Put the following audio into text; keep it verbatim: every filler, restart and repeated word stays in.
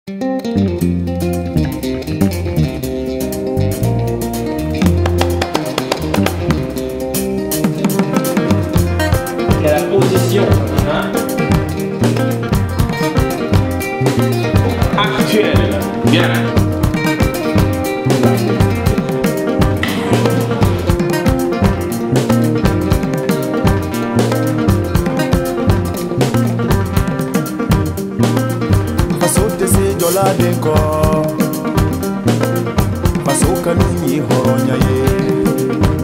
Et la position, hein, actuelle. Bien. Dola denko Pasoka nini horonya ye